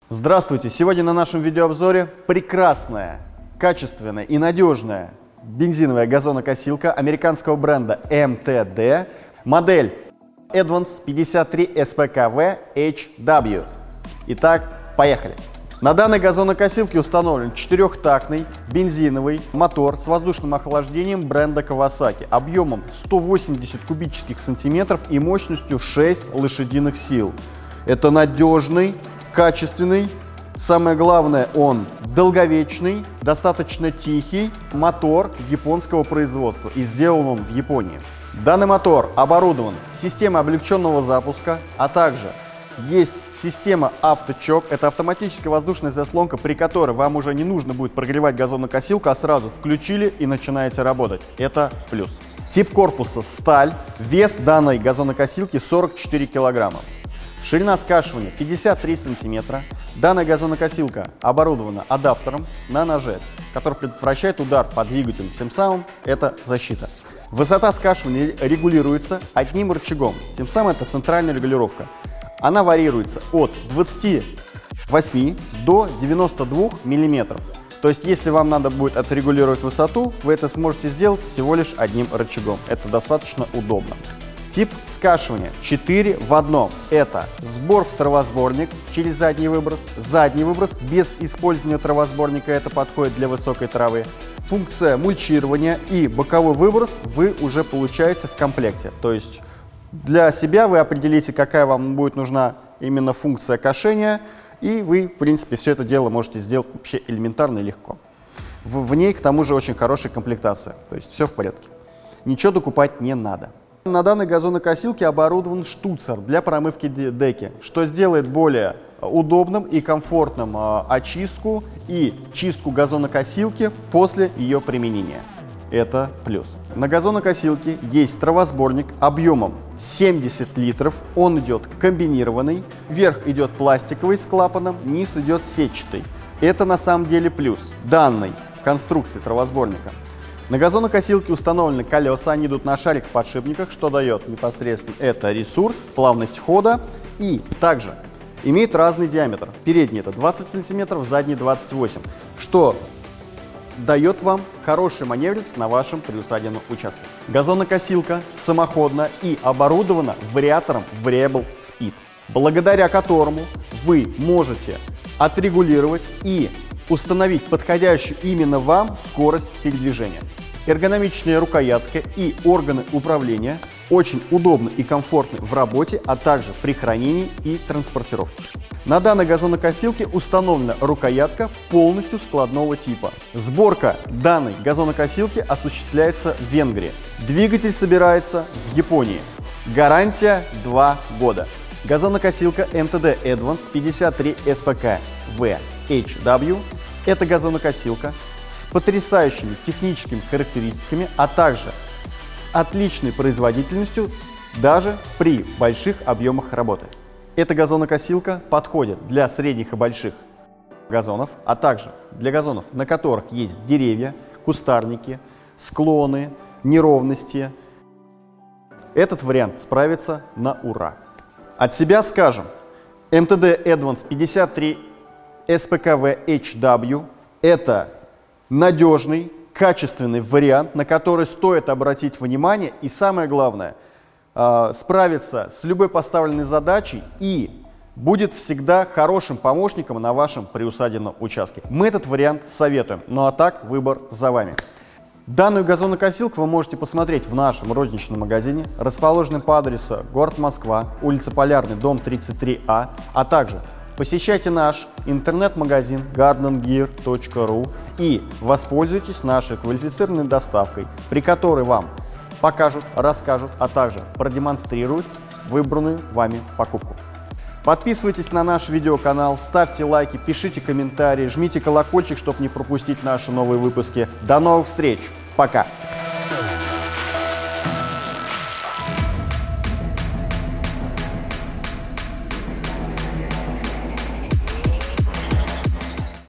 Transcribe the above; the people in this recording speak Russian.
Здравствуйте! Сегодня на нашем видеообзоре прекрасная, качественная и надежная бензиновая газонокосилка американского бренда MTD, модель Advance 53 SPKW HW. Итак, поехали! На данной газонокосилке установлен четырехтактный бензиновый мотор с воздушным охлаждением бренда Kawasaki объемом 180 кубических сантиметров и мощностью 6 лошадиных сил. Это надежный, качественный, самое главное, он долговечный, достаточно тихий мотор японского производства и сделан он в Японии. Данный мотор оборудован системой облегченного запуска, а также есть система авточок. Это автоматическая воздушная заслонка, при которой вам уже не нужно будет прогревать газонокосилку, а сразу включили и начинаете работать. Это плюс. Тип корпуса сталь, вес данной газонокосилки 44 килограмма. Ширина скашивания 53 сантиметра. Данная газонокосилка оборудована адаптером на ноже, который предотвращает удар по двигателю, тем самым это защита. Высота скашивания регулируется одним рычагом, тем самым это центральная регулировка. Она варьируется от 28 до 92 миллиметров. То есть, если вам надо будет отрегулировать высоту, вы это сможете сделать всего лишь одним рычагом. Это достаточно удобно. Тип скашивания 4 в одном. Это сбор в травосборник через задний выброс без использования травосборника, это подходит для высокой травы. Функция мульчирования и боковой выброс вы уже получаете в комплекте. То есть для себя вы определите, какая вам будет нужна именно функция кошения, и вы, в принципе, все это дело можете сделать вообще элементарно и легко. В ней, к тому же, очень хорошая комплектация, то есть все в порядке. Ничего докупать не надо. На данной газонокосилке оборудован штуцер для промывки деки, что сделает более удобным и комфортным очистку и чистку газонокосилки после ее применения. Это плюс. На газонокосилке есть травосборник объемом 70 литров, он идет комбинированный, верх идет пластиковый с клапаном, низ идет сетчатый. Это на самом деле плюс данной конструкции травосборника. На газонокосилке установлены колеса, они идут на шарикоподшипниках, что дает непосредственно это ресурс, плавность хода и также имеет разный диаметр. Передний это 20 см, задний 28 см, что дает вам хороший маневрец на вашем приусадебном участке. Газонокосилка самоходна и оборудована вариатором Variable Speed, благодаря которому вы можете отрегулировать и установить подходящую именно вам скорость передвижения. Эргономичная рукоятка и органы управления очень удобны и комфортны в работе, а также при хранении и транспортировке. На данной газонокосилке установлена рукоятка полностью складного типа. Сборка данной газонокосилки осуществляется в Венгрии. Двигатель собирается в Японии. Гарантия 2 года. Газонокосилка MTD Advance 53 SPKW HW – это газонокосилка с потрясающими техническими характеристиками, а также с отличной производительностью даже при больших объемах работы. Эта газонокосилка подходит для средних и больших газонов, а также для газонов, на которых есть деревья, кустарники, склоны, неровности. Этот вариант справится на ура. От себя скажем, MTD Advance 53 SPKW HW – это надежный, качественный вариант, на который стоит обратить внимание и, самое главное, справиться с любой поставленной задачей и будет всегда хорошим помощником на вашем приусадебном участке. Мы этот вариант советуем, ну а так выбор за вами. Данную газонокосилку вы можете посмотреть в нашем розничном магазине, расположенном по адресу город Москва, улица Полярный, дом 33А, а также посещайте наш интернет-магазин gardengear.ru и воспользуйтесь нашей квалифицированной доставкой, при которой вам покажут, расскажут, а также продемонстрируют выбранную вами покупку. Подписывайтесь на наш видеоканал, ставьте лайки, пишите комментарии, жмите колокольчик, чтобы не пропустить наши новые выпуски. До новых встреч! Пока!